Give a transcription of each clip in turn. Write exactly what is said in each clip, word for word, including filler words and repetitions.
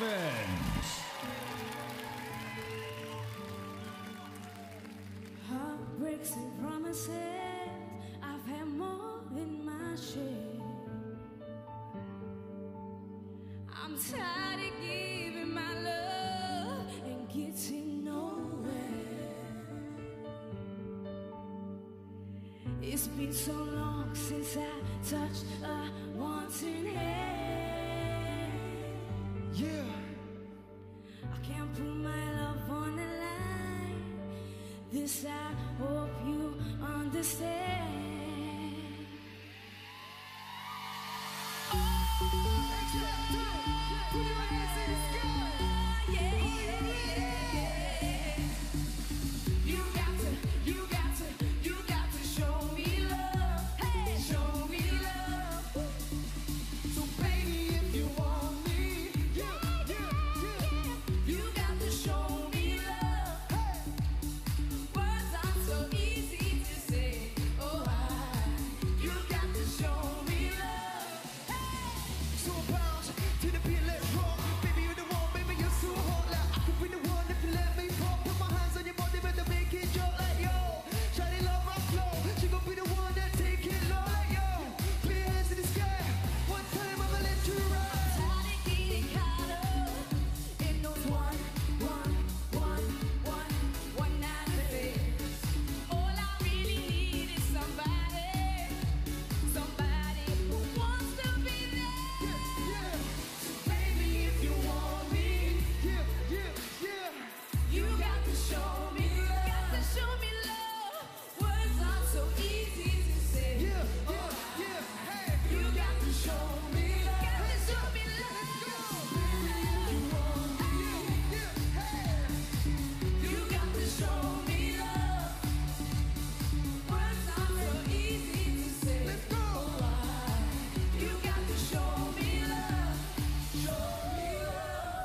Cutkelvins. Heartbreaks and promises, I've had more than my share. I'm tired of giving my love and getting nowhere. It's been so long since I touched a wanting hand. Yeah. I can't put my love on the line. This I hope you understand. Oh, put your hands in the sky. Yeah, yeah, yeah. You got to, you got to, you got to show me love. Hey, show me love. So baby, if you want me, yeah, yeah, yeah, you got to show me love. Hey, words are so easy to say. Oh, I, you got to show me love. Hey, So bounce to the beat, let's rock. Baby, you're the one, baby, you're so hot. Like I could be the one if you let me pop. Put my hands on your body, better make it jump like yo. Shawty love my flow. She gon' be the one that take it low like yo. Put your hands in the sky. One time I'ma let you ride. tired of getting caught up in those one, one, one, one, one night affairs. All I really need is somebody, somebody who wants to be there. Yeah, Baby, if you want me, yeah, yeah, yeah. you got to show me love. Got to show me love. Words are so easy to say. Yeah, yeah, yeah, hey. You got to show me love. Got to show me love. Baby, if you want me, Yeah, hey. you got to show me love. Words are so easy to say. Let's go. You got to show me love. Show me love.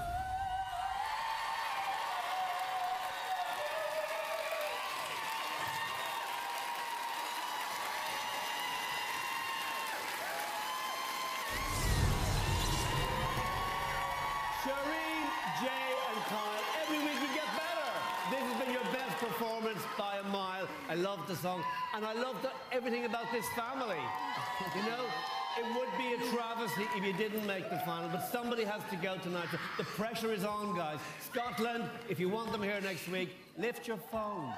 Shireen, Jay, and Kyle, every week you get better. This has been your best performance by a mile. I love the song, and I love the, everything about this family. You know, it would be a travesty if you didn't make the final, but somebody has to go tonight. The pressure is on, guys. Scotland, if you want them here next week, lift your phone.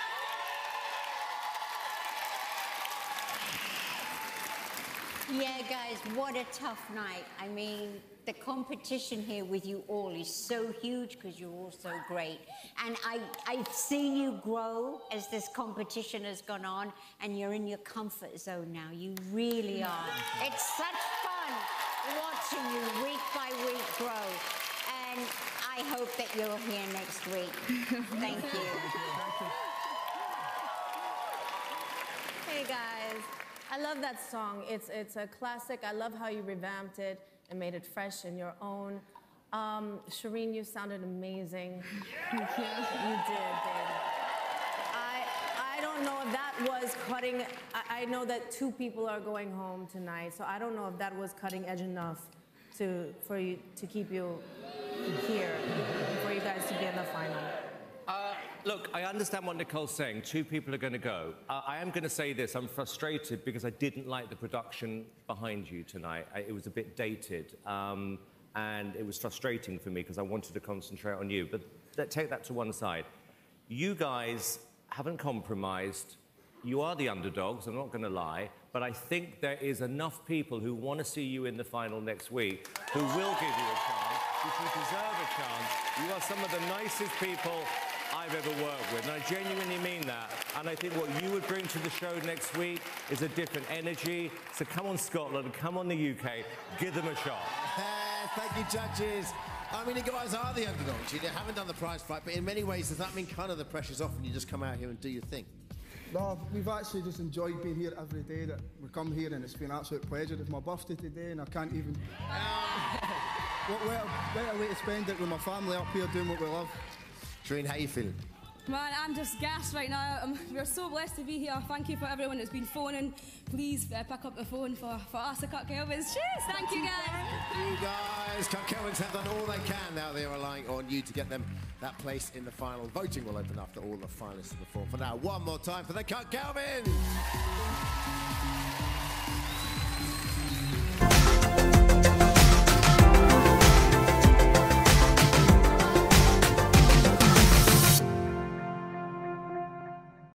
Yeah, guys, what a tough night. I mean, the competition here with you all is so huge because you're all so great. And I, I've seen you grow as this competition has gone on, and you're in your comfort zone now. You really are. It's such fun watching you week by week grow. And I hope that you're here next week. Thank you. Hey guys, I love that song. It's it's a classic. I love how you revamped it and made it fresh in your own. Um, Shireen, you sounded amazing. You did, did. I I don't know if that was cutting. I, I know that two people are going home tonight, so I don't know if that was cutting edge enough to for you to keep you here for you guys to be in the final. Uh, look, I understand what Nicole's saying. Two people are going to go. Uh, I am going to say this. I'm frustrated because I didn't like the production behind you tonight. I, it was a bit dated. Um, and it was frustrating for me because I wanted to concentrate on you. But let, take that to one side. You guys haven't compromised. You are the underdogs, I'm not going to lie. But I think there is enough people who want to see you in the final next week who will give you a chance, because you deserve a chance. You are some of the nicest people I've ever worked with, and I genuinely mean that. And I think what you would bring to the show next week is a different energy. So come on, Scotland, come on, the U K, give them a shot. Uh, thank you, judges. I mean, you guys are the underdogs. You haven't done the prize fight, but in many ways, does that mean kind of the pressure's off and you just come out here and do your thing? No, we've actually just enjoyed being here every day that we come here, and it's been an absolute pleasure. It's my birthday today, and I can't even... what better, better way to spend it with my family up here doing what we love. Shireen, how you feeling? Man, I'm just gassed right now. Um, we're so blessed to be here. Thank you for everyone that's been phoning. Please uh, pick up the phone for, for us, the Cutkelvins. Cheers! Thank you, guys. You guys, Cutkelvins have done all they can. Now they are relying on you to get them that place in the final. Voting will open after all the finalists have performed. For now, one more time for the Cutkelvins.